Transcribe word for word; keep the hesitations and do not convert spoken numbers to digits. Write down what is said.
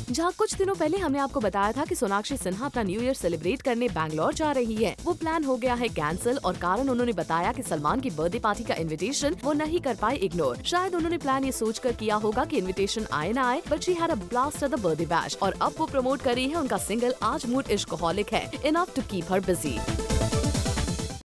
जहाँ कुछ दिनों पहले हमने आपको बताया था कि सोनाक्षी सिन्हा अपना न्यू ईयर सेलिब्रेट करने बैंगलोर जा रही है। वो प्लान हो गया है कैंसिल और कारण उन्होंने बताया कि सलमान की बर्थडे पार्टी का इनविटेशन वो नहीं कर पाए इग्नोर। शायद उन्होंने प्लान ये सोचकर किया होगा कि इनविटेशन आए ना आए, but she had a blast at the birthday bash. और अब वो प्रमोट कर रही है उनका सिंगल आज मूड इश्कहॉलिक है, enough to keep her busy.